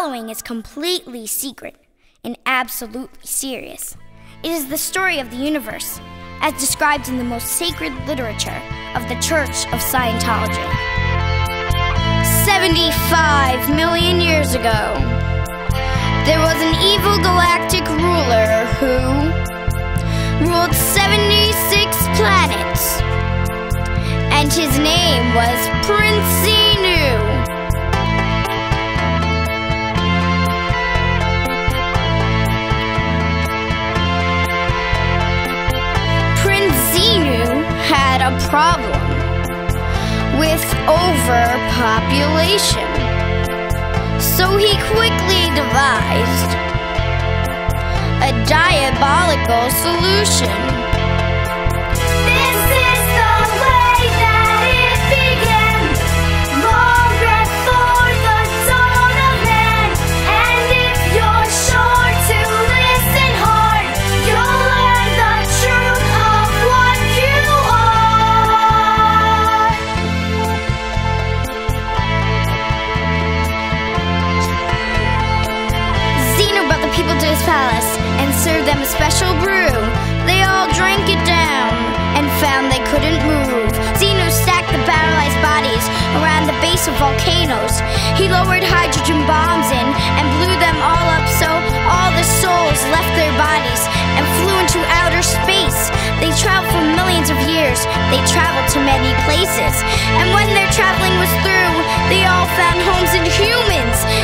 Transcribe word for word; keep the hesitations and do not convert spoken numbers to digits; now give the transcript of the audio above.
following is completely secret and absolutely serious. It is the story of the universe, as described in the most sacred literature of the Church of Scientology. seventy-five million years ago, there was an evil galactic ruler who ruled seventy-six planets, and his name was Prince Xenu. Prince Xenu had a problem with overpopulation, so he quickly devised a diabolical solution. This is the way that it began, long before the dawn of man. And if you're sure to listen hard, you'll learn the truth of what you are. Xenu brought the people to his palace and served them a special brew. They all drank it down and found they couldn't move. Xenu stacked the paralyzed bodies around the base of volcanoes. He lowered hydrogen bombs in and blew them all up so all the souls left their bodies and flew into outer space. They traveled for millions of years. They traveled to many places. And when their traveling was through, they all found homes in humans.